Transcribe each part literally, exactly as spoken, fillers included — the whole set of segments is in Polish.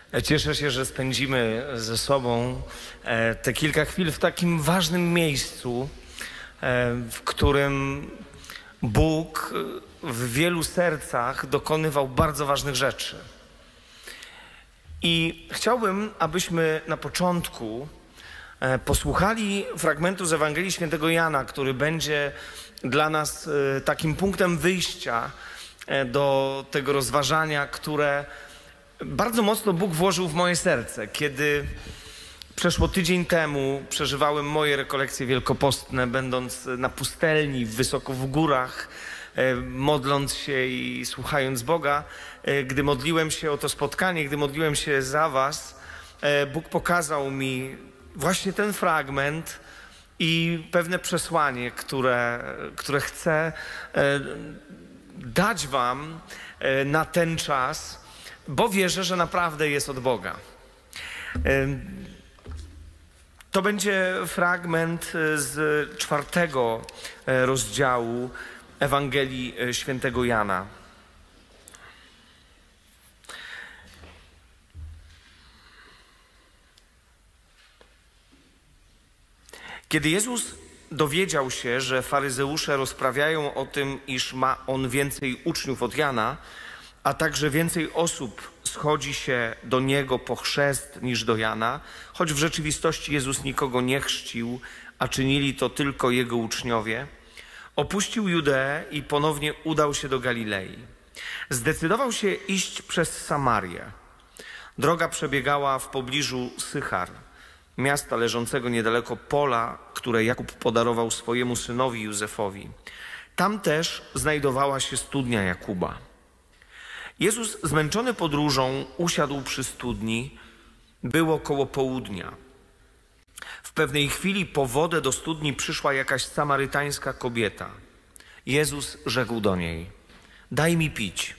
Cieszę się, że spędzimy ze sobą te kilka chwil w takim ważnym miejscu, w którym Bóg w wielu sercach dokonywał bardzo ważnych rzeczy. I chciałbym, abyśmy na początku posłuchali fragmentu z Ewangelii Świętego Jana, który będzie dla nas takim punktem wyjścia do tego rozważania, które bardzo mocno Bóg włożył w moje serce. Kiedy przeszło tydzień temu przeżywałem moje rekolekcje wielkopostne, będąc na pustelni, wysoko w górach, modląc się i słuchając Boga, gdy modliłem się o to spotkanie, gdy modliłem się za was, Bóg pokazał mi właśnie ten fragment i pewne przesłanie, które, które chcę dać wam na ten czas, bo wierzę, że naprawdę jest od Boga. To będzie fragment z czwartego rozdziału Ewangelii Świętego Jana. Kiedy Jezus dowiedział się, że faryzeusze rozprawiają o tym, iż ma on więcej uczniów od Jana, a także więcej osób schodzi się do Niego po chrzest niż do Jana, choć w rzeczywistości Jezus nikogo nie chrzcił, a czynili to tylko Jego uczniowie, opuścił Judeę i ponownie udał się do Galilei. Zdecydował się iść przez Samarię. Droga przebiegała w pobliżu Sychar, miasta leżącego niedaleko pola, które Jakub podarował swojemu synowi Józefowi. Tam też znajdowała się studnia Jakuba. Jezus, zmęczony podróżą, usiadł przy studni. Było koło południa. W pewnej chwili po wodę do studni przyszła jakaś samarytańska kobieta. Jezus rzekł do niej: daj mi pić.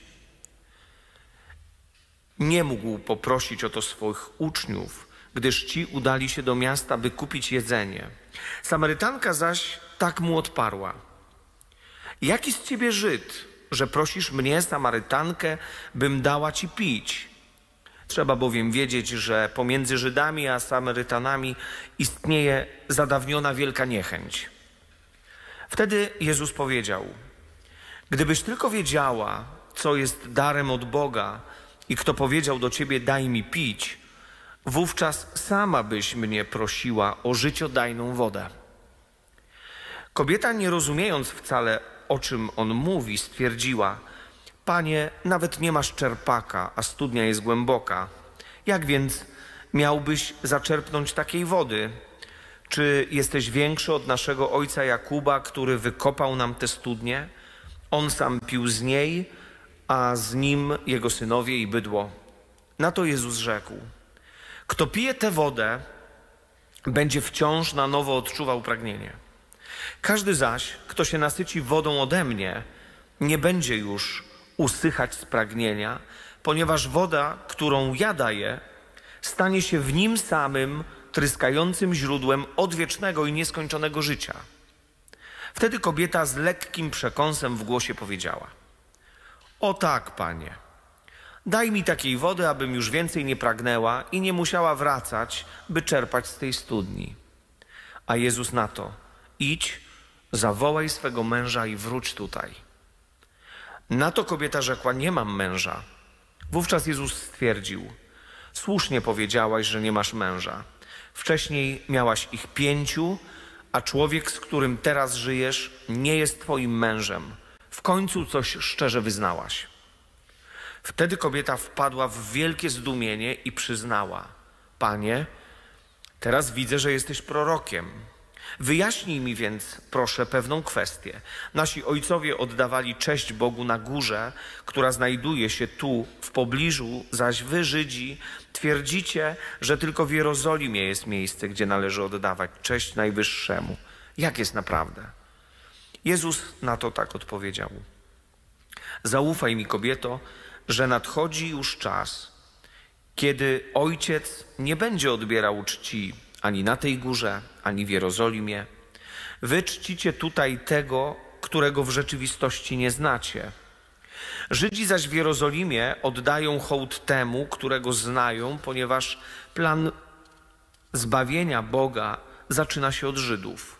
Nie mógł poprosić o to swoich uczniów, gdyż ci udali się do miasta, by kupić jedzenie. Samarytanka zaś tak mu odparła: jaki z ciebie Żyd, że prosisz mnie, Samarytankę, bym dała ci pić? Trzeba bowiem wiedzieć, że pomiędzy Żydami a Samarytanami istnieje zadawniona wielka niechęć. Wtedy Jezus powiedział: gdybyś tylko wiedziała, co jest darem od Boga i kto powiedział do ciebie daj mi pić, wówczas sama byś mnie prosiła o życiodajną wodę. Kobieta, nie rozumiejąc wcale, o czym on mówi, stwierdziła: Panie, nawet nie masz czerpaka, a studnia jest głęboka. Jak więc miałbyś zaczerpnąć takiej wody? Czy jesteś większy od naszego ojca Jakuba, który wykopał nam tę studnię? On sam pił z niej, a z nim jego synowie i bydło. Na to Jezus rzekł: kto pije tę wodę, będzie wciąż na nowo odczuwał pragnienie. Każdy zaś, kto się nasyci wodą ode mnie, nie będzie już usychać z pragnienia, ponieważ woda, którą ja daję, stanie się w nim samym tryskającym źródłem odwiecznego i nieskończonego życia. Wtedy kobieta z lekkim przekąsem w głosie powiedziała: o tak, Panie, daj mi takiej wody, abym już więcej nie pragnęła i nie musiała wracać, by czerpać z tej studni. A Jezus na to: idź, zawołaj swego męża i wróć tutaj. Na to kobieta rzekła: nie mam męża. Wówczas Jezus stwierdził: słusznie powiedziałaś, że nie masz męża. Wcześniej miałaś ich pięciu, a człowiek, z którym teraz żyjesz, nie jest twoim mężem. W końcu coś szczerze wyznałaś. Wtedy kobieta wpadła w wielkie zdumienie i przyznała: Panie, teraz widzę, że jesteś prorokiem. Wyjaśnij mi więc, proszę, pewną kwestię. Nasi ojcowie oddawali cześć Bogu na górze, która znajduje się tu, w pobliżu, zaś wy, Żydzi, twierdzicie, że tylko w Jerozolimie jest miejsce, gdzie należy oddawać cześć Najwyższemu. Jak jest naprawdę? Jezus na to tak odpowiedział: zaufaj mi, kobieto, że nadchodzi już czas, kiedy Ojciec nie będzie odbierał czci ani na tej górze, ani w Jerozolimie. Wy czcicie tutaj tego, którego w rzeczywistości nie znacie. Żydzi zaś w Jerozolimie oddają hołd temu, którego znają, ponieważ plan zbawienia Boga zaczyna się od Żydów.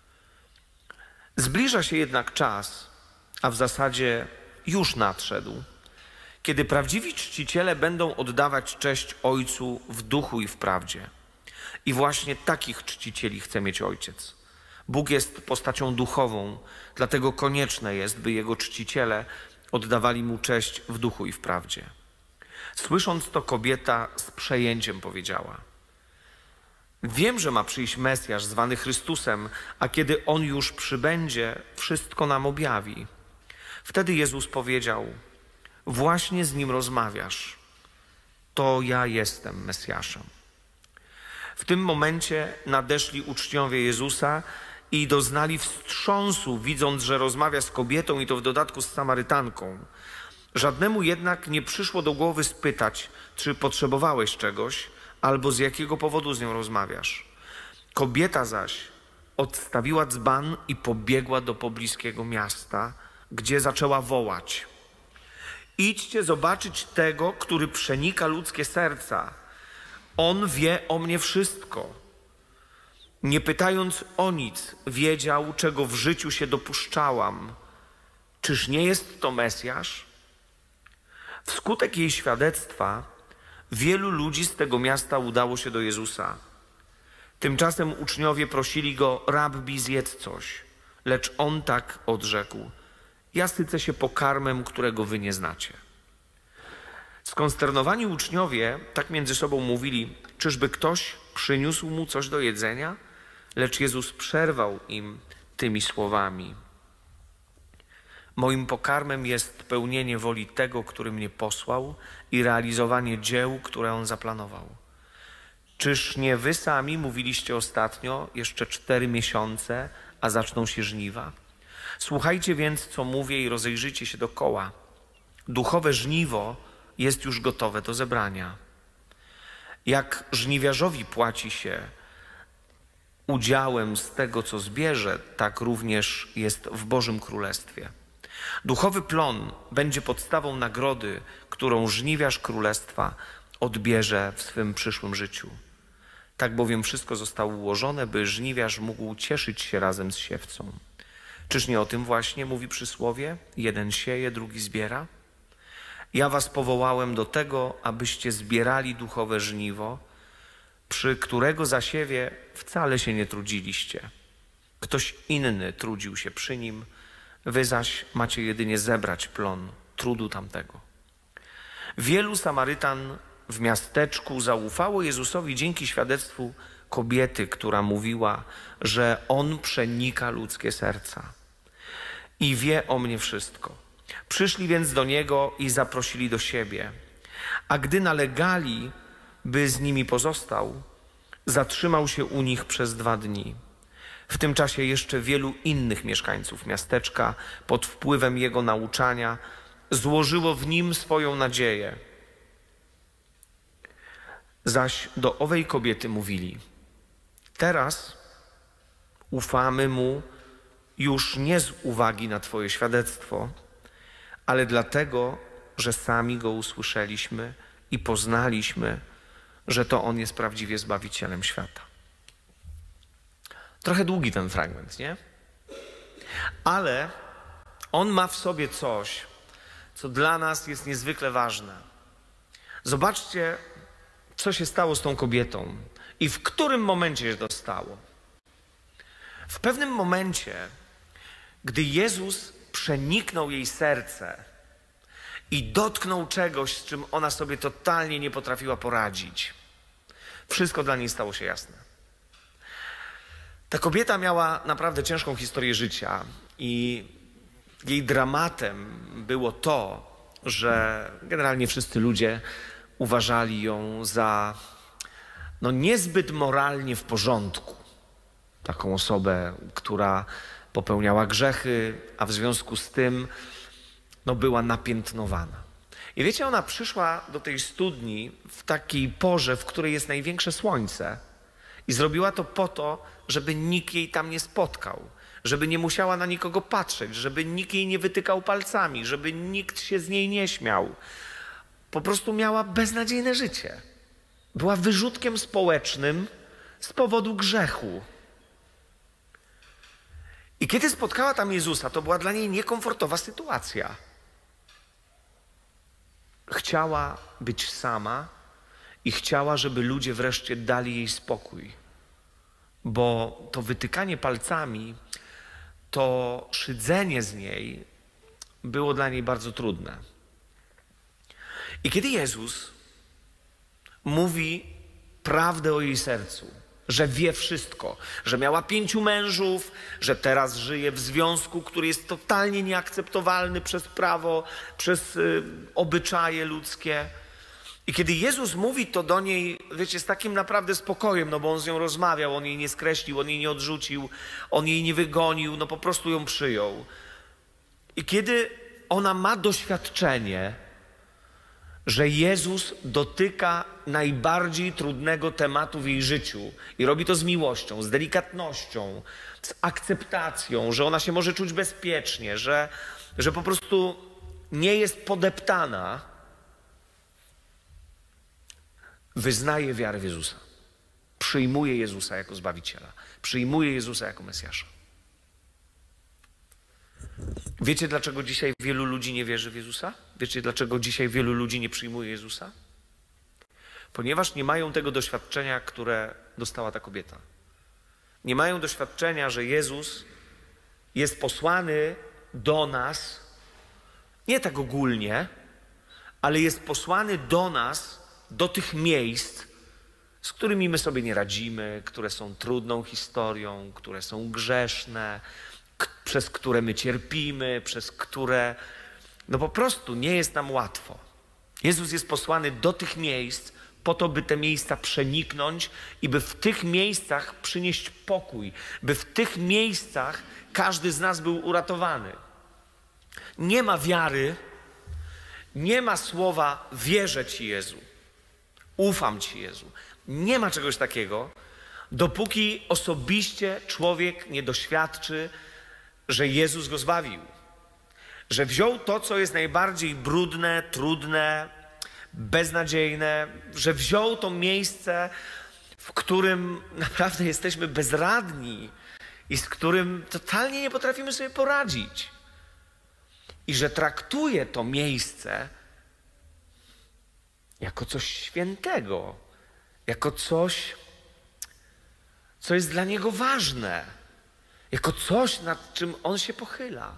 Zbliża się jednak czas, a w zasadzie już nadszedł, kiedy prawdziwi czciciele będą oddawać cześć Ojcu w duchu i w prawdzie. I właśnie takich czcicieli chce mieć Ojciec. Bóg jest postacią duchową, dlatego konieczne jest, by Jego czciciele oddawali Mu cześć w duchu i w prawdzie. Słysząc to, kobieta z przejęciem powiedziała: wiem, że ma przyjść Mesjasz zwany Chrystusem, a kiedy On już przybędzie, wszystko nam objawi. Wtedy Jezus powiedział: właśnie z Nim rozmawiasz. To ja jestem Mesjaszem. W tym momencie nadeszli uczniowie Jezusa i doznali wstrząsu, widząc, że rozmawia z kobietą i to w dodatku z Samarytanką. Żadnemu jednak nie przyszło do głowy spytać, czy potrzebowałeś czegoś, albo z jakiego powodu z nią rozmawiasz. Kobieta zaś odstawiła dzban i pobiegła do pobliskiego miasta, gdzie zaczęła wołać: idźcie zobaczyć tego, który przenika ludzkie serca. On wie o mnie wszystko. Nie pytając o nic, wiedział, czego w życiu się dopuszczałam. Czyż nie jest to Mesjasz? Wskutek jej świadectwa wielu ludzi z tego miasta udało się do Jezusa. Tymczasem uczniowie prosili go: rabbi, zjedz coś. Lecz on tak odrzekł: ja sycę się pokarmem, którego wy nie znacie. Skonsternowani uczniowie tak między sobą mówili: czyżby ktoś przyniósł mu coś do jedzenia? Lecz Jezus przerwał im tymi słowami: moim pokarmem jest pełnienie woli tego, który mnie posłał, i realizowanie dzieł, które On zaplanował. Czyż nie wy sami mówiliście ostatnio: jeszcze cztery miesiące, a zaczną się żniwa? Słuchajcie więc, co mówię, i rozejrzyjcie się dokoła. Duchowe żniwo jest już gotowe do zebrania. Jak żniwiarzowi płaci się udziałem z tego, co zbierze, tak również jest w Bożym Królestwie. Duchowy plon będzie podstawą nagrody, którą żniwiarz Królestwa odbierze w swym przyszłym życiu. Tak bowiem wszystko zostało ułożone, by żniwiarz mógł cieszyć się razem z siewcą. Czyż nie o tym właśnie mówi przysłowie: jeden sieje, drugi zbiera? Ja was powołałem do tego, abyście zbierali duchowe żniwo, przy którego zasiewie wcale się nie trudziliście. Ktoś inny trudził się przy nim, wy zaś macie jedynie zebrać plon trudu tamtego. Wielu Samarytan w miasteczku zaufało Jezusowi dzięki świadectwu kobiety, która mówiła, że On przenika ludzkie serca i wie o mnie wszystko. Przyszli więc do Niego i zaprosili do siebie. A gdy nalegali, by z nimi pozostał, zatrzymał się u nich przez dwa dni. W tym czasie jeszcze wielu innych mieszkańców miasteczka pod wpływem Jego nauczania złożyło w Nim swoją nadzieję. Zaś do owej kobiety mówili: teraz ufamy Mu już nie z uwagi na Twoje świadectwo, ale dlatego, że sami Go usłyszeliśmy i poznaliśmy, że to On jest prawdziwie Zbawicielem świata. Trochę długi ten fragment, nie? Ale on ma w sobie coś, co dla nas jest niezwykle ważne. Zobaczcie, co się stało z tą kobietą i w którym momencie się to stało. W pewnym momencie, gdy Jezus przeniknął jej serce i dotknął czegoś, z czym ona sobie totalnie nie potrafiła poradzić, wszystko dla niej stało się jasne. Ta kobieta miała naprawdę ciężką historię życia i jej dramatem było to, że generalnie wszyscy ludzie uważali ją za no, niezbyt moralnie w porządku. Taką osobę, która popełniała grzechy, a w związku z tym no, była napiętnowana. I wiecie, ona przyszła do tej studni w takiej porze, w której jest największe słońce, i zrobiła to po to, żeby nikt jej tam nie spotkał, żeby nie musiała na nikogo patrzeć, żeby nikt jej nie wytykał palcami, żeby nikt się z niej nie śmiał. Po prostu miała beznadziejne życie. Była wyrzutkiem społecznym z powodu grzechu. I kiedy spotkała tam Jezusa, to była dla niej niekomfortowa sytuacja. Chciała być sama i chciała, żeby ludzie wreszcie dali jej spokój. Bo to wytykanie palcami, to szydzenie z niej było dla niej bardzo trudne. I kiedy Jezus mówi prawdę o jej sercu, że wie wszystko, że miała pięciu mężów, że teraz żyje w związku, który jest totalnie nieakceptowalny przez prawo, przez y, obyczaje ludzkie. I kiedy Jezus mówi to do niej, wiecie, z takim naprawdę spokojem, no bo On z nią rozmawiał, On jej nie skreślił, On jej nie odrzucił, On jej nie wygonił, no po prostu ją przyjął. I kiedy ona ma doświadczenie, że Jezus dotyka najbardziej trudnego tematu w jej życiu i robi to z miłością, z delikatnością, z akceptacją, że ona się może czuć bezpiecznie, że, że po prostu nie jest podeptana, wyznaje wiarę w Jezusa. Przyjmuje Jezusa jako Zbawiciela. Przyjmuje Jezusa jako Mesjasza. Wiecie, dlaczego dzisiaj wielu ludzi nie wierzy w Jezusa? Wiecie, dlaczego dzisiaj wielu ludzi nie przyjmuje Jezusa? Ponieważ nie mają tego doświadczenia, które dostała ta kobieta. Nie mają doświadczenia, że Jezus jest posłany do nas, nie tak ogólnie, ale jest posłany do nas, do tych miejsc, z którymi my sobie nie radzimy, które są trudną historią, które są grzeszne, przez które my cierpimy, przez które no po prostu nie jest nam łatwo. Jezus jest posłany do tych miejsc po to, by te miejsca przeniknąć i by w tych miejscach przynieść pokój, by w tych miejscach każdy z nas był uratowany. Nie ma wiary, nie ma słowa wierzę Ci, Jezu, ufam Ci, Jezu. Nie ma czegoś takiego, dopóki osobiście człowiek nie doświadczy, że Jezus go zbawił. Że wziął to, co jest najbardziej brudne, trudne, beznadziejne, że wziął to miejsce, w którym naprawdę jesteśmy bezradni i z którym totalnie nie potrafimy sobie poradzić. I że traktuje to miejsce jako coś świętego, jako coś, co jest dla Niego ważne, jako coś, nad czym On się pochyla.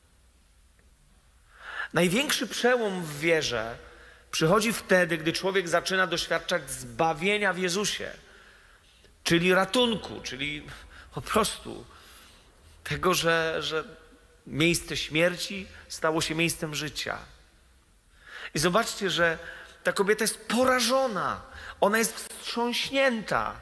Największy przełom w wierze przychodzi wtedy, gdy człowiek zaczyna doświadczać zbawienia w Jezusie, czyli ratunku, czyli po prostu tego, że, że miejsce śmierci stało się miejscem życia. I zobaczcie, że ta kobieta jest porażona, ona jest wstrząśnięta,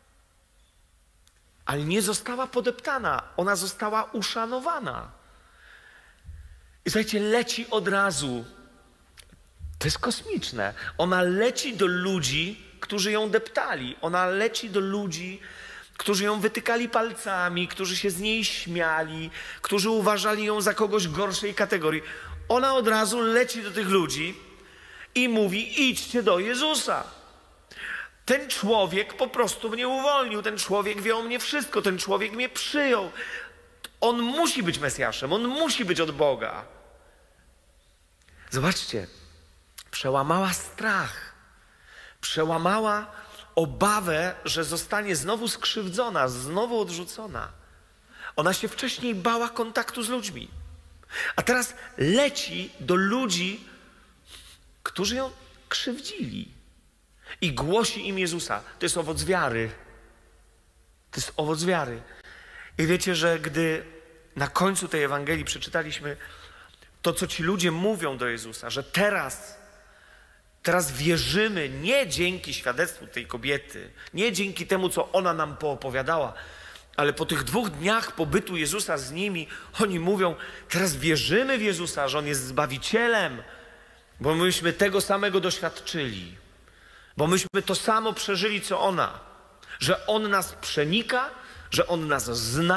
ale nie została podeptana, ona została uszanowana. I słuchajcie, leci od razu. To jest kosmiczne. Ona leci do ludzi, którzy ją deptali. Ona leci do ludzi, którzy ją wytykali palcami, którzy się z niej śmiali, którzy uważali ją za kogoś gorszej kategorii. Ona od razu leci do tych ludzi i mówi: idźcie do Jezusa. Ten człowiek po prostu mnie uwolnił. Ten człowiek wie o mnie wszystko. Ten człowiek mnie przyjął. On musi być Mesjaszem. On musi być od Boga. Zobaczcie. Przełamała strach. Przełamała obawę, że zostanie znowu skrzywdzona, znowu odrzucona. Ona się wcześniej bała kontaktu z ludźmi. A teraz leci do ludzi, którzy ją krzywdzili. I głosi im Jezusa. To jest owoc wiary. To jest owoc wiary. I wiecie, że gdy na końcu tej Ewangelii przeczytaliśmy to, co ci ludzie mówią do Jezusa, że teraz, teraz wierzymy nie dzięki świadectwu tej kobiety, nie dzięki temu, co ona nam poopowiadała, ale po tych dwóch dniach pobytu Jezusa z nimi, oni mówią: teraz wierzymy w Jezusa, że On jest Zbawicielem, bo myśmy tego samego doświadczyli. Bo myśmy to samo przeżyli, co ona. Że On nas przenika, że On nas zna,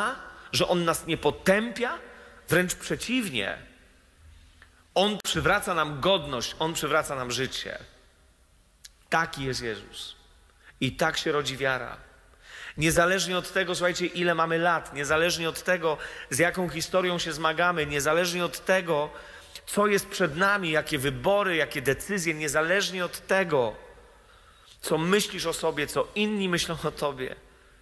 że On nas nie potępia, wręcz przeciwnie. On przywraca nam godność, On przywraca nam życie. Taki jest Jezus. I tak się rodzi wiara. Niezależnie od tego, słuchajcie, ile mamy lat, niezależnie od tego, z jaką historią się zmagamy, niezależnie od tego, co jest przed nami, jakie wybory, jakie decyzje, niezależnie od tego, co myślisz o sobie, co inni myślą o tobie.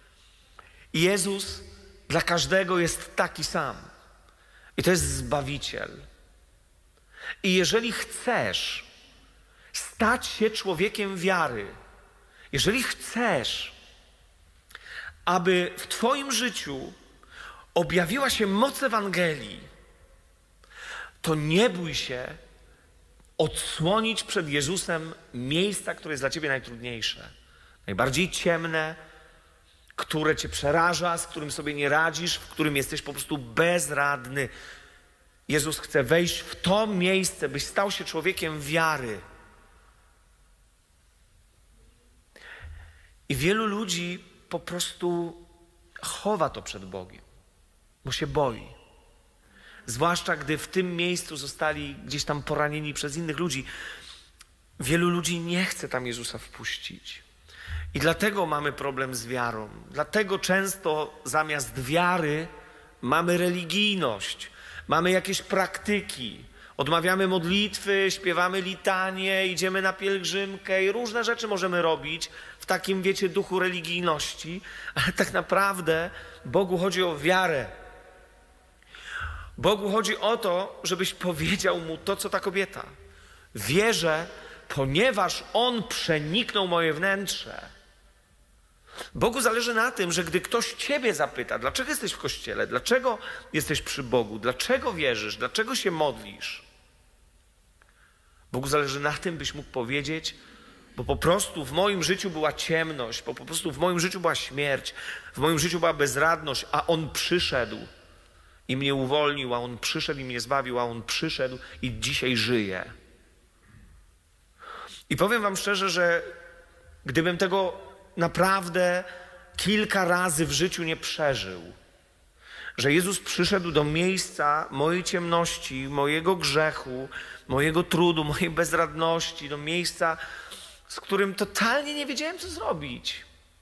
Jezus dla każdego jest taki sam. I to jest Zbawiciel. I jeżeli chcesz stać się człowiekiem wiary, jeżeli chcesz, aby w twoim życiu objawiła się moc Ewangelii, to nie bój się odsłonić przed Jezusem miejsca, które jest dla ciebie najtrudniejsze, najbardziej ciemne, które cię przeraża, z którym sobie nie radzisz, w którym jesteś po prostu bezradny. Jezus chce wejść w to miejsce, byś stał się człowiekiem wiary. I wielu ludzi po prostu chowa to przed Bogiem, bo się boi. Zwłaszcza gdy w tym miejscu zostali gdzieś tam poranieni przez innych ludzi. Wielu ludzi nie chce tam Jezusa wpuścić. I dlatego mamy problem z wiarą. Dlatego często zamiast wiary mamy religijność, mamy jakieś praktyki. Odmawiamy modlitwy, śpiewamy litanie, idziemy na pielgrzymkę i różne rzeczy możemy robić w takim, wiecie, duchu religijności, ale tak naprawdę Bogu chodzi o wiarę. Bogu chodzi o to, żebyś powiedział Mu to, co ta kobieta. Wierzę, ponieważ On przeniknął moje wnętrze. Bogu zależy na tym, że gdy ktoś ciebie zapyta, dlaczego jesteś w kościele, dlaczego jesteś przy Bogu, dlaczego wierzysz, dlaczego się modlisz, Bogu zależy na tym, byś mógł powiedzieć, bo po prostu w moim życiu była ciemność, bo po prostu w moim życiu była śmierć, w moim życiu była bezradność, a On przyszedł i mnie uwolnił, a On przyszedł i mnie zbawił, a On przyszedł i dzisiaj żyje. I powiem wam szczerze, że gdybym tego naprawdę kilka razy w życiu nie przeżył, że Jezus przyszedł do miejsca mojej ciemności, mojego grzechu, mojego trudu, mojej bezradności, do miejsca, z którym totalnie nie wiedziałem, co zrobić.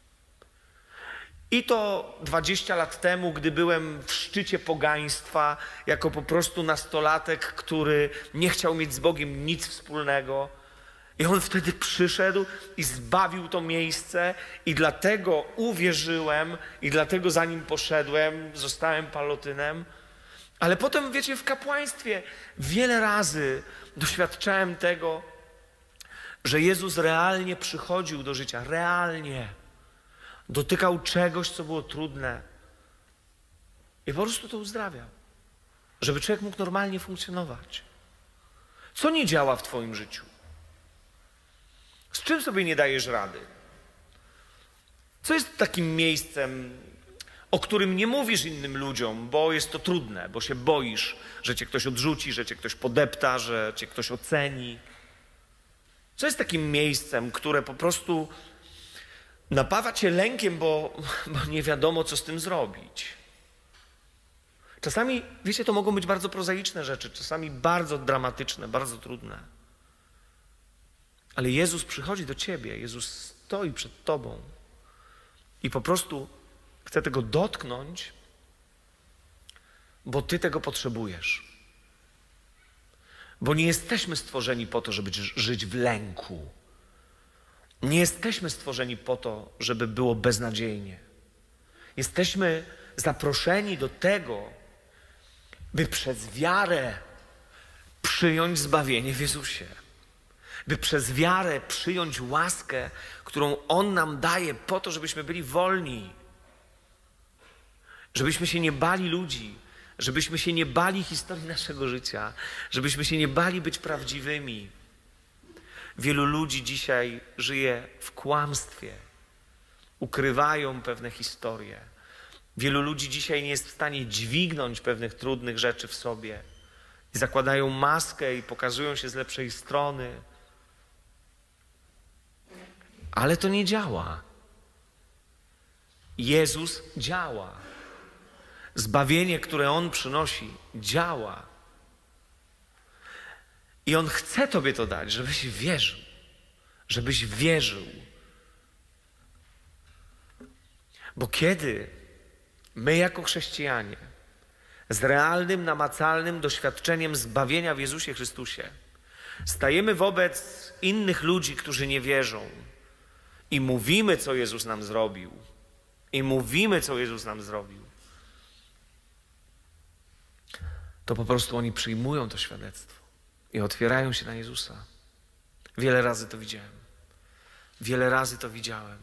I to dwadzieścia lat temu, gdy byłem w szczycie pogaństwa, jako po prostu nastolatek, który nie chciał mieć z Bogiem nic wspólnego. I On wtedy przyszedł i zbawił to miejsce i dlatego uwierzyłem i dlatego za Nim poszedłem, zostałem palotynem. Ale potem, wiecie, w kapłaństwie wiele razy doświadczałem tego, że Jezus realnie przychodził do życia, realnie. Dotykał czegoś, co było trudne i po prostu to uzdrawiał, żeby człowiek mógł normalnie funkcjonować. Co nie działa w twoim życiu? Z czym sobie nie dajesz rady? Co jest takim miejscem, o którym nie mówisz innym ludziom, bo jest to trudne, bo się boisz, że cię ktoś odrzuci, że cię ktoś podepta, że cię ktoś oceni? Co jest takim miejscem, które po prostu napawa cię lękiem, bo, bo nie wiadomo, co z tym zrobić? Czasami, wiecie, to mogą być bardzo prozaiczne rzeczy, czasami bardzo dramatyczne, bardzo trudne. Ale Jezus przychodzi do ciebie, Jezus stoi przed tobą i po prostu chce tego dotknąć, bo ty tego potrzebujesz. Bo nie jesteśmy stworzeni po to, żeby żyć w lęku. Nie jesteśmy stworzeni po to, żeby było beznadziejnie. Jesteśmy zaproszeni do tego, by przez wiarę przyjąć zbawienie w Jezusie. By przez wiarę przyjąć łaskę, którą On nam daje po to, żebyśmy byli wolni. Żebyśmy się nie bali ludzi, żebyśmy się nie bali historii naszego życia, żebyśmy się nie bali być prawdziwymi. Wielu ludzi dzisiaj żyje w kłamstwie, ukrywają pewne historie. Wielu ludzi dzisiaj nie jest w stanie dźwignąć pewnych trudnych rzeczy w sobie. I zakładają maskę i pokazują się z lepszej strony. Ale to nie działa. Jezus działa. Zbawienie, które On przynosi, działa. I On chce Tobie to dać, żebyś wierzył. Żebyś wierzył. Bo kiedy my jako chrześcijanie z realnym, namacalnym doświadczeniem zbawienia w Jezusie Chrystusie stajemy wobec innych ludzi, którzy nie wierzą i mówimy, co Jezus nam zrobił, i mówimy, co Jezus nam zrobił, to po prostu oni przyjmują to świadectwo i otwierają się na Jezusa. Wiele razy to widziałem. Wiele razy to widziałem,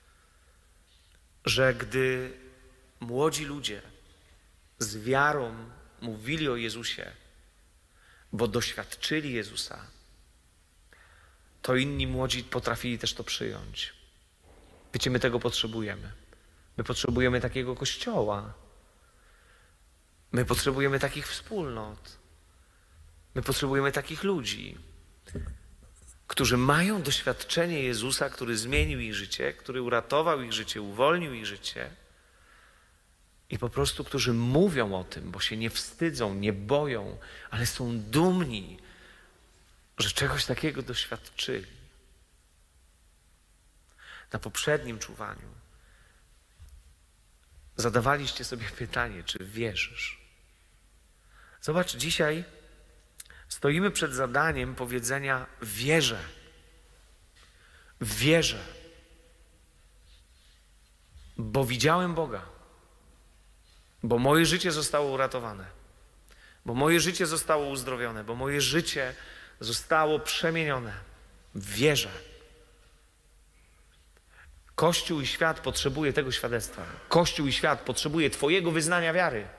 że gdy młodzi ludzie z wiarą mówili o Jezusie, bo doświadczyli Jezusa, to inni młodzi potrafili też to przyjąć. Wiecie, my tego potrzebujemy. My potrzebujemy takiego kościoła. My potrzebujemy takich wspólnot. My potrzebujemy takich ludzi, którzy mają doświadczenie Jezusa, który zmienił ich życie, który uratował ich życie, uwolnił ich życie i po prostu, którzy mówią o tym, bo się nie wstydzą, nie boją, ale są dumni, że czegoś takiego doświadczyli. Na poprzednim czuwaniu zadawaliście sobie pytanie, czy wierzysz? Zobacz, dzisiaj stoimy przed zadaniem powiedzenia wierzę. Wierzę. Bo widziałem Boga. Bo moje życie zostało uratowane. Bo moje życie zostało uzdrowione. Bo moje życie zostało przemienione. Wierzę. Kościół i świat potrzebuje tego świadectwa. Kościół i świat potrzebuje Twojego wyznania wiary.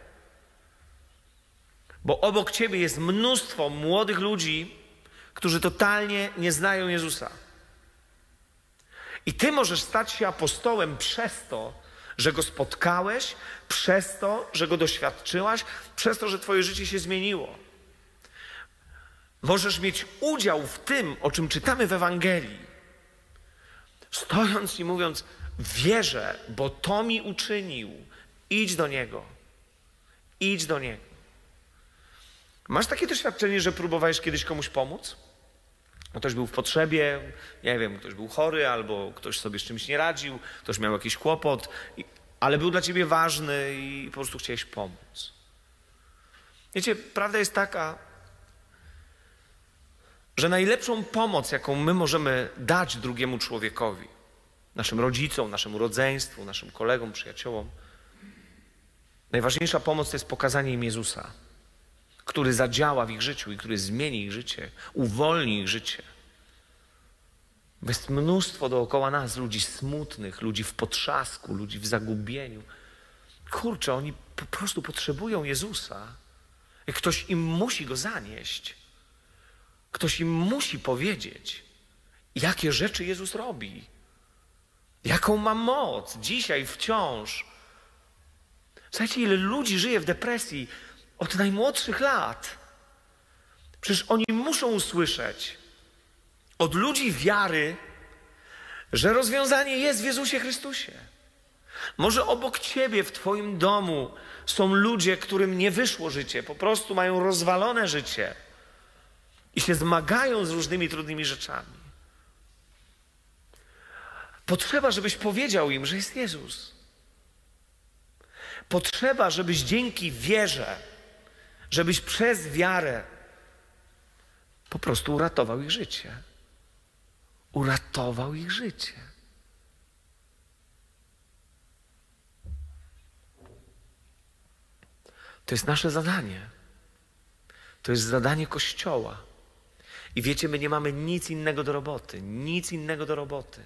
Bo obok Ciebie jest mnóstwo młodych ludzi, którzy totalnie nie znają Jezusa. I Ty możesz stać się apostołem przez to, że Go spotkałeś, przez to, że Go doświadczyłaś, przez to, że Twoje życie się zmieniło. Możesz mieć udział w tym, o czym czytamy w Ewangelii. Stojąc i mówiąc, wierzę, bo to mi uczynił. Idź do Niego. Idź do Niego. Masz takie doświadczenie, że próbowałeś kiedyś komuś pomóc? Ktoś był w potrzebie, nie wiem, ktoś był chory, albo ktoś sobie z czymś nie radził, ktoś miał jakiś kłopot, ale był dla ciebie ważny i po prostu chciałeś pomóc. Wiecie, prawda jest taka, że najlepszą pomoc, jaką my możemy dać drugiemu człowiekowi, naszym rodzicom, naszemu rodzeństwu, naszym kolegom, przyjaciołom, najważniejsza pomoc to jest pokazanie im Jezusa, który zadziała w ich życiu i który zmieni ich życie, uwolni ich życie. Jest mnóstwo dookoła nas ludzi smutnych, ludzi w potrzasku, ludzi w zagubieniu. Kurczę, oni po prostu potrzebują Jezusa. I ktoś im musi Go zanieść. Ktoś im musi powiedzieć, jakie rzeczy Jezus robi. Jaką ma moc dzisiaj wciąż. Słuchajcie, ile ludzi żyje w depresji od najmłodszych lat. Przecież oni muszą usłyszeć od ludzi wiary, że rozwiązanie jest w Jezusie Chrystusie. Może obok ciebie w twoim domu są ludzie, którym nie wyszło życie, po prostu mają rozwalone życie i się zmagają z różnymi trudnymi rzeczami. Potrzeba, żebyś powiedział im, że jest Jezus. Potrzeba, żebyś dzięki wierze, żebyś przez wiarę po prostu uratował ich życie. Uratował ich życie. To jest nasze zadanie. To jest zadanie Kościoła. I wiecie, my nie mamy nic innego do roboty. Nic innego do roboty.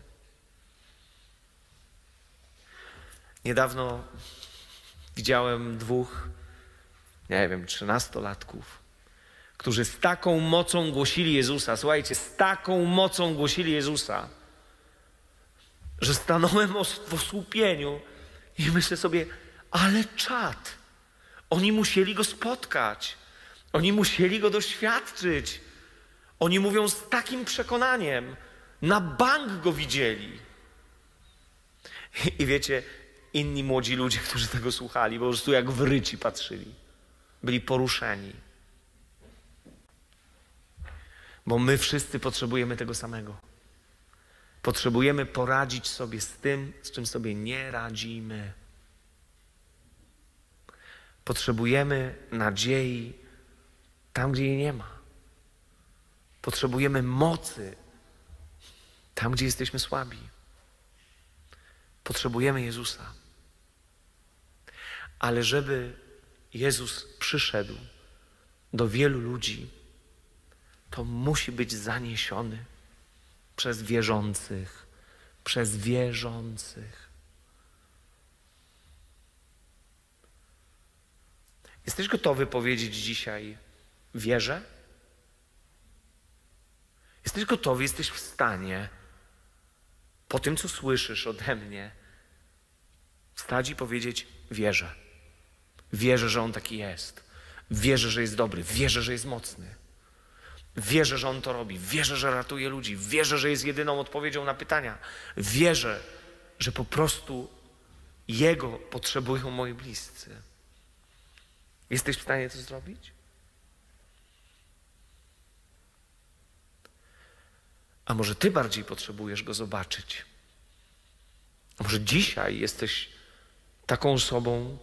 Niedawno widziałem dwóch, nie wiem, trzynastolatków, którzy z taką mocą głosili Jezusa. Słuchajcie, z taką mocą głosili Jezusa, że stanąłem w osłupieniu i myślę sobie, ale czad. Oni musieli Go spotkać. Oni musieli Go doświadczyć. Oni mówią z takim przekonaniem. Na bank Go widzieli. I, i wiecie, inni młodzi ludzie, którzy tego słuchali, po prostu jak wryci patrzyli. Byli poruszeni. Bo my wszyscy potrzebujemy tego samego. Potrzebujemy poradzić sobie z tym, z czym sobie nie radzimy. Potrzebujemy nadziei tam, gdzie jej nie ma. Potrzebujemy mocy tam, gdzie jesteśmy słabi. Potrzebujemy Jezusa. Ale żeby Jezus przyszedł do wielu ludzi, to musi być zaniesiony przez wierzących, przez wierzących. Jesteś gotowy powiedzieć dzisiaj wierzę? Jesteś gotowy, jesteś w stanie po tym, co słyszysz ode mnie, wstać i powiedzieć wierzę. Wierzę, że On taki jest. Wierzę, że jest dobry. Wierzę, że jest mocny. Wierzę, że On to robi. Wierzę, że ratuje ludzi. Wierzę, że jest jedyną odpowiedzią na pytania. Wierzę, że po prostu Jego potrzebują moi bliscy. Jesteś w stanie to zrobić? A może ty bardziej potrzebujesz Go zobaczyć? A może dzisiaj jesteś taką osobą,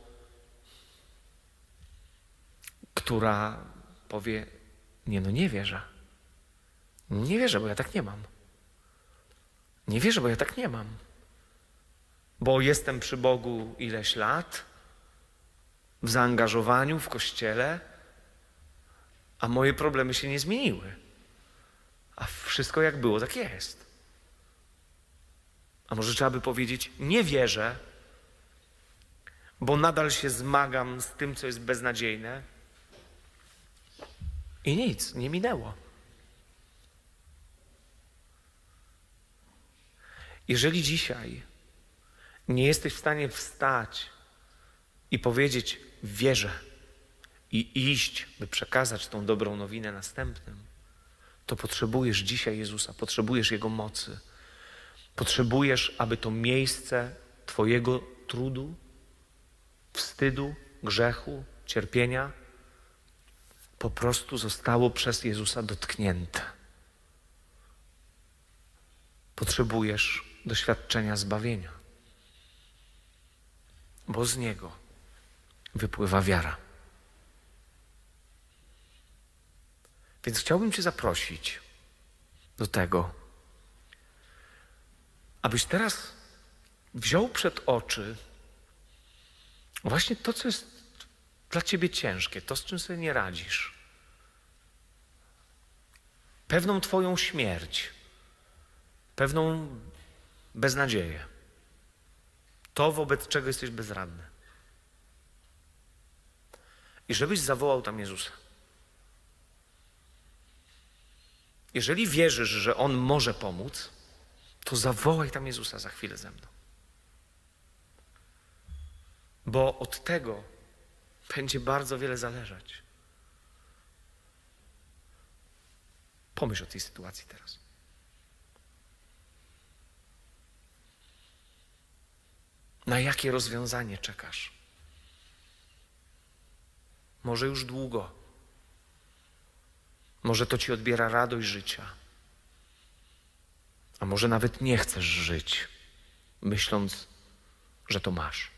która powie, nie no nie wierzę. Nie wierzę, bo ja tak nie mam. Nie wierzę, bo ja tak nie mam. Bo jestem przy Bogu ileś lat, w zaangażowaniu, w Kościele, a moje problemy się nie zmieniły. A wszystko jak było, tak jest. A może trzeba by powiedzieć, nie wierzę, bo nadal się zmagam z tym, co jest beznadziejne i nic, nie minęło. Jeżeli dzisiaj nie jesteś w stanie wstać i powiedzieć wierzę i iść, by przekazać tą dobrą nowinę następnym, to potrzebujesz dzisiaj Jezusa, potrzebujesz Jego mocy. Potrzebujesz, aby to miejsce Twojego trudu, wstydu, grzechu, cierpienia po prostu zostało przez Jezusa dotknięte. Potrzebujesz doświadczenia zbawienia, bo z Niego wypływa wiara. Więc chciałbym Cię zaprosić do tego, abyś teraz wziął przed oczy właśnie to, co jest dla Ciebie ciężkie, to, z czym sobie nie radzisz. Pewną Twoją śmierć, pewną beznadzieję. To, wobec czego jesteś bezradny. I żebyś zawołał tam Jezusa. Jeżeli wierzysz, że On może pomóc, to zawołaj tam Jezusa za chwilę ze mną. Bo od tego będzie bardzo wiele zależeć. Pomyśl o tej sytuacji teraz. Na jakie rozwiązanie czekasz? Może już długo. Może to ci odbiera radość życia. A może nawet nie chcesz żyć, myśląc, że to masz.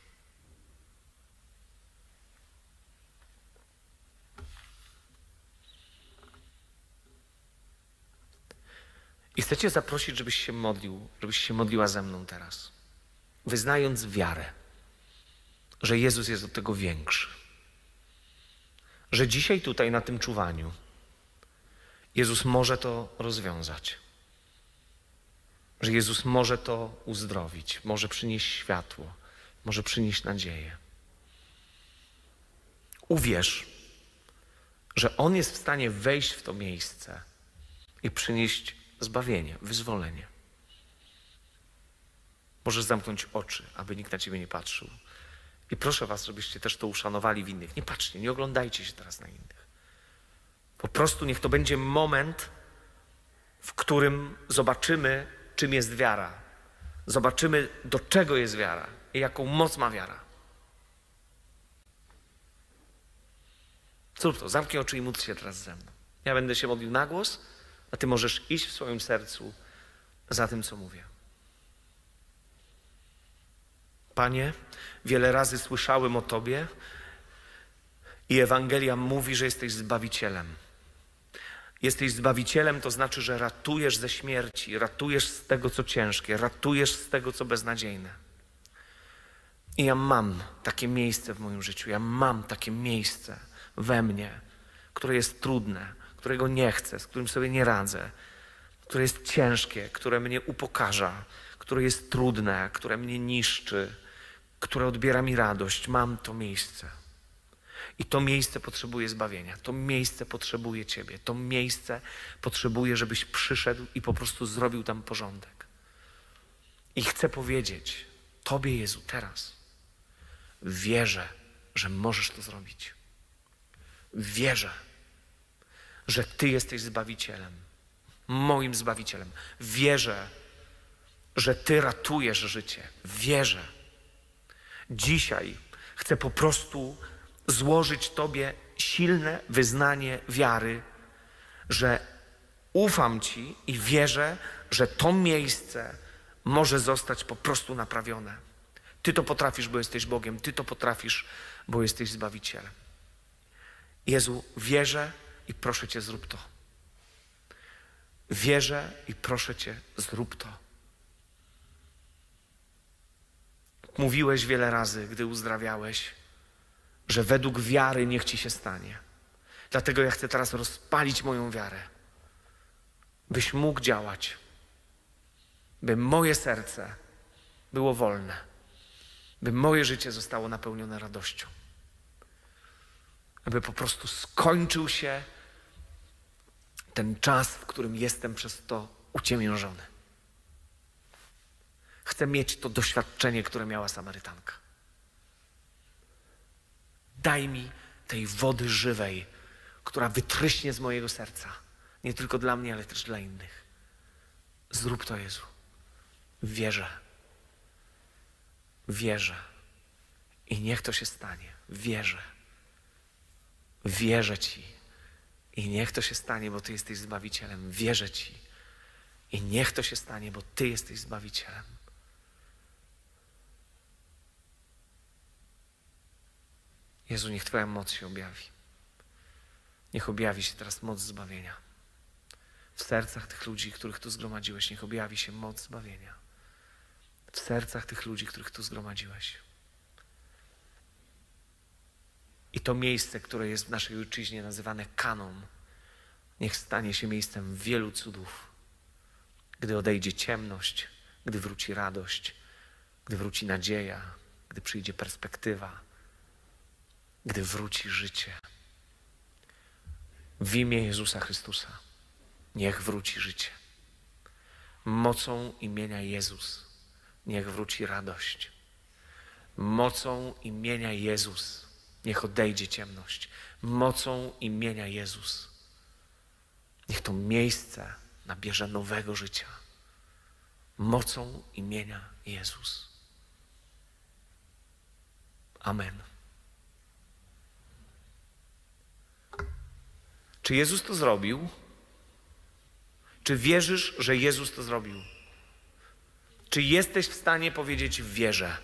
I chcę Cię zaprosić, żebyś się modlił, żebyś się modliła ze mną teraz, wyznając wiarę, że Jezus jest od tego większy. Że dzisiaj tutaj na tym czuwaniu Jezus może to rozwiązać. Że Jezus może to uzdrowić, może przynieść światło, może przynieść nadzieję. Uwierz, że On jest w stanie wejść w to miejsce i przynieść zbawienie, wyzwolenie. Możesz zamknąć oczy, aby nikt na Ciebie nie patrzył. I proszę Was, żebyście też to uszanowali w innych. Nie patrzcie, nie oglądajcie się teraz na innych. Po prostu niech to będzie moment, w którym zobaczymy, czym jest wiara. Zobaczymy, do czego jest wiara. i jaką moc ma wiara. Zrób to, zamknij oczy i módl się teraz ze mną. Ja będę się modlił na głos, a ty możesz iść w swoim sercu za tym, co mówię. Panie, wiele razy słyszałem o Tobie i Ewangelia mówi, że jesteś Zbawicielem. Jesteś Zbawicielem, to znaczy, że ratujesz ze śmierci, ratujesz z tego, co ciężkie, ratujesz z tego, co beznadziejne. I ja mam takie miejsce w moim życiu, ja mam takie miejsce we mnie, które jest trudne, którego nie chcę, z którym sobie nie radzę, które jest ciężkie, które mnie upokarza, które jest trudne, które mnie niszczy, które odbiera mi radość. Mam to miejsce. I to miejsce potrzebuje zbawienia. To miejsce potrzebuje Ciebie. To miejsce potrzebuje, żebyś przyszedł i po prostu zrobił tam porządek. I chcę powiedzieć Tobie, Jezu, teraz wierzę, że możesz to zrobić. Wierzę, że Ty jesteś Zbawicielem, moim Zbawicielem. Wierzę, że Ty ratujesz życie. Wierzę. Dzisiaj chcę po prostu złożyć Tobie silne wyznanie wiary, że ufam Ci i wierzę, że to miejsce może zostać po prostu naprawione. Ty to potrafisz, bo jesteś Bogiem. Ty to potrafisz, bo jesteś Zbawicielem. Jezu, wierzę i proszę Cię, zrób to. Wierzę i proszę Cię, zrób to. Mówiłeś wiele razy, gdy uzdrawiałeś, że według wiary niech Ci się stanie. Dlatego ja chcę teraz rozpalić moją wiarę, byś mógł działać, by moje serce było wolne, by moje życie zostało napełnione radością, aby po prostu skończył się ten czas, w którym jestem przez to uciemiężony. Chcę mieć to doświadczenie, które miała Samarytanka. Daj mi tej wody żywej, która wytryśnie z mojego serca. Nie tylko dla mnie, ale też dla innych. Zrób to, Jezu. Wierzę. Wierzę. I niech to się stanie. Wierzę. Wierzę Ci. I niech to się stanie, bo Ty jesteś Zbawicielem. Wierzę Ci. I niech to się stanie, bo Ty jesteś Zbawicielem. Jezu, niech Twoja moc się objawi. Niech objawi się teraz moc zbawienia. W sercach tych ludzi, których Tu zgromadziłeś, niech objawi się moc zbawienia. W sercach tych ludzi, których Tu zgromadziłeś. I to miejsce, które jest w naszej ojczyźnie nazywane Kaną, niech stanie się miejscem wielu cudów. Gdy odejdzie ciemność, gdy wróci radość, gdy wróci nadzieja, gdy przyjdzie perspektywa, gdy wróci życie. W imię Jezusa Chrystusa niech wróci życie. Mocą imienia Jezus niech wróci radość. Mocą imienia Jezus niech odejdzie ciemność. Mocą imienia Jezus niech to miejsce nabierze nowego życia. Mocą imienia Jezus. Amen. Czy Jezus to zrobił? Czy wierzysz, że Jezus to zrobił? Czy jesteś w stanie powiedzieć wierzę?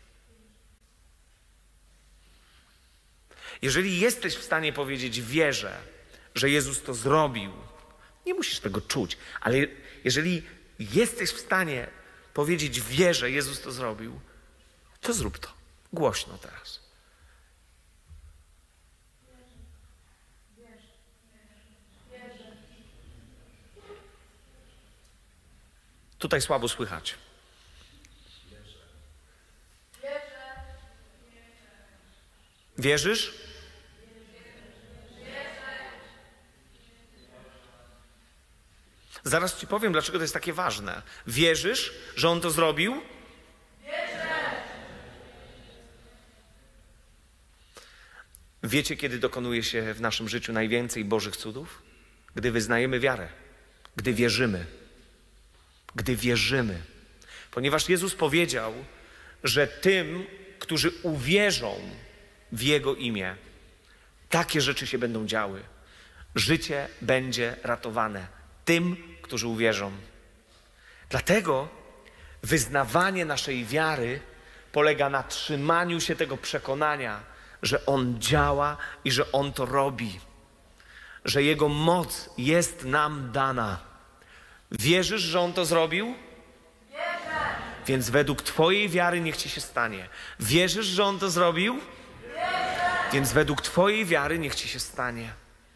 Jeżeli jesteś w stanie powiedzieć wierzę, że Jezus to zrobił, nie musisz tego czuć, ale jeżeli jesteś w stanie powiedzieć wierzę, Jezus to zrobił, to zrób to. Głośno teraz. Tutaj słabo słychać. Wierzysz? Zaraz Ci powiem, dlaczego to jest takie ważne. Wierzysz, że On to zrobił? Wiecie, kiedy dokonuje się w naszym życiu najwięcej Bożych cudów? Gdy wyznajemy wiarę, gdy wierzymy. Gdy wierzymy. Ponieważ Jezus powiedział, że tym, którzy uwierzą w Jego imię, takie rzeczy się będą działy. Życie będzie ratowane tym, którzy uwierzą. Dlatego wyznawanie naszej wiary polega na trzymaniu się tego przekonania, że On działa i że On to robi, że Jego moc jest nam dana. Wierzysz, że On to zrobił? Wierzę. Więc według Twojej wiary niech Ci się stanie. Wierzysz, że On to zrobił? Wierzę. Więc według Twojej wiary niech Ci się stanie.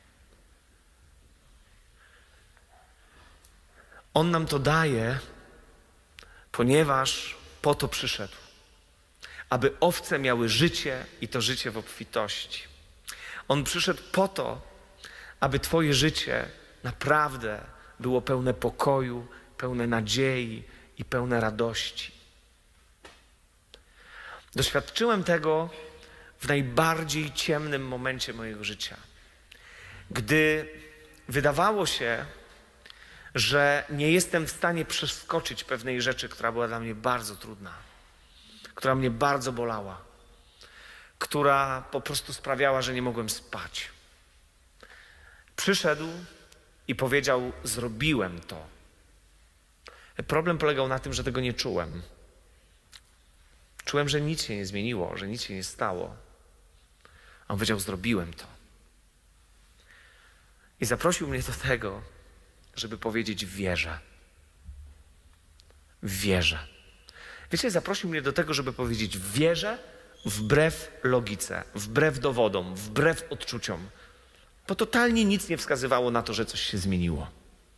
On nam to daje, ponieważ po to przyszedł, aby owce miały życie i to życie w obfitości. On przyszedł po to, aby Twoje życie naprawdę było pełne pokoju, pełne nadziei i pełne radości. Doświadczyłem tego w najbardziej ciemnym momencie mojego życia, gdy wydawało się, że nie jestem w stanie przeskoczyć pewnej rzeczy, która była dla mnie bardzo trudna, która mnie bardzo bolała, która po prostu sprawiała, że nie mogłem spać. Przyszedł i powiedział: zrobiłem to. Problem polegał na tym, że tego nie czułem. Czułem, że nic się nie zmieniło, że nic się nie stało. A on powiedział: zrobiłem to. I zaprosił mnie do tego, żeby powiedzieć: wierzę. Wierzę. Wiecie, zaprosił mnie do tego, żeby powiedzieć: wierzę wbrew logice, wbrew dowodom, wbrew odczuciom. Bo totalnie nic nie wskazywało na to, że coś się zmieniło.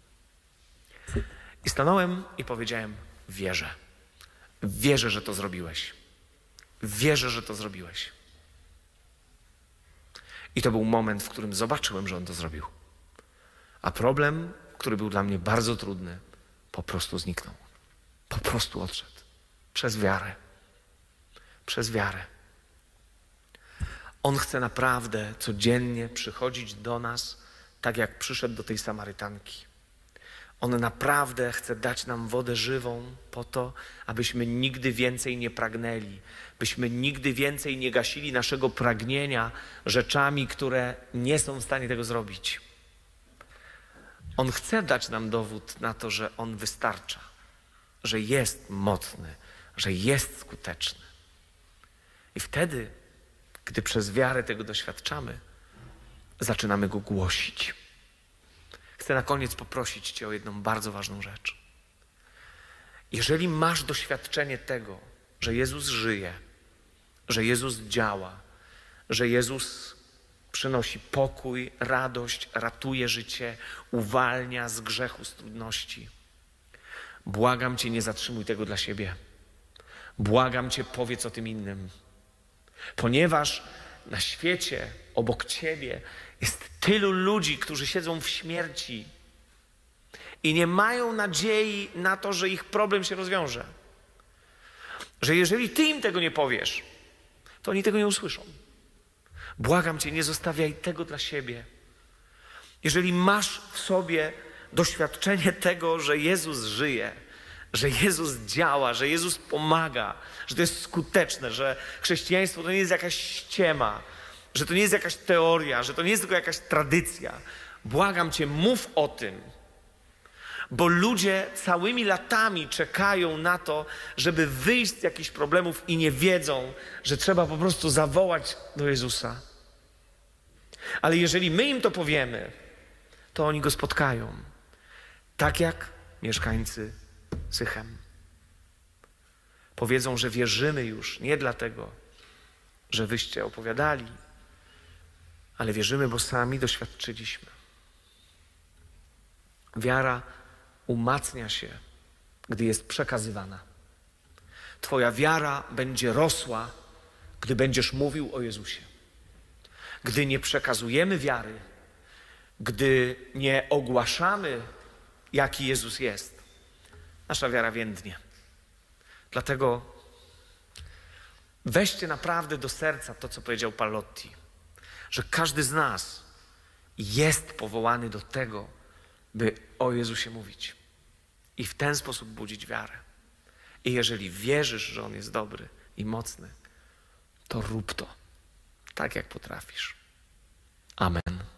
I stanąłem i powiedziałem: wierzę. Wierzę, że to zrobiłeś. Wierzę, że to zrobiłeś. I to był moment, w którym zobaczyłem, że on to zrobił. A problem, który był dla mnie bardzo trudny, po prostu zniknął. Po prostu odszedł. Przez wiarę. Przez wiarę. On chce naprawdę codziennie przychodzić do nas, tak jak przyszedł do tej Samarytanki. On naprawdę chce dać nam wodę żywą po to, abyśmy nigdy więcej nie pragnęli, byśmy nigdy więcej nie gasili naszego pragnienia rzeczami, które nie są w stanie tego zrobić. On chce dać nam dowód na to, że On wystarcza, że jest mocny, że jest skuteczny. I wtedy, gdy przez wiarę tego doświadczamy, zaczynamy Go głosić. Chcę na koniec poprosić Cię o jedną bardzo ważną rzecz. Jeżeli masz doświadczenie tego, że Jezus żyje, że Jezus działa, że Jezus przynosi pokój, radość, ratuje życie, uwalnia z grzechu, z trudności, błagam Cię, nie zatrzymuj tego dla siebie. Błagam Cię, powiedz o tym innym. Ponieważ na świecie obok Ciebie jest tylu ludzi, którzy siedzą w śmierci i nie mają nadziei na to, że ich problem się rozwiąże. Że jeżeli Ty im tego nie powiesz, to oni tego nie usłyszą. Błagam Cię, nie zostawiaj tego dla siebie. Jeżeli masz w sobie doświadczenie tego, że Jezus żyje, że Jezus działa, że Jezus pomaga, że to jest skuteczne, że chrześcijaństwo to nie jest jakaś ściema, że to nie jest jakaś teoria, że to nie jest tylko jakaś tradycja. Błagam Cię, mów o tym, bo ludzie całymi latami czekają na to, żeby wyjść z jakichś problemów i nie wiedzą, że trzeba po prostu zawołać do Jezusa. Ale jeżeli my im to powiemy, to oni Go spotkają. Tak jak mieszkańcy Sychem. Powiedzą, że wierzymy już nie dlatego, że wyście opowiadali, ale wierzymy, bo sami doświadczyliśmy. Wiara umacnia się, gdy jest przekazywana. Twoja wiara będzie rosła, gdy będziesz mówił o Jezusie. Gdy nie przekazujemy wiary, gdy nie ogłaszamy, jaki Jezus jest, nasza wiara więdnie. Dlatego weźcie naprawdę do serca to, co powiedział Pallotti, że każdy z nas jest powołany do tego, by o Jezusie mówić i w ten sposób budzić wiarę. I jeżeli wierzysz, że On jest dobry, i mocny, to rób to tak, jak potrafisz. Amen.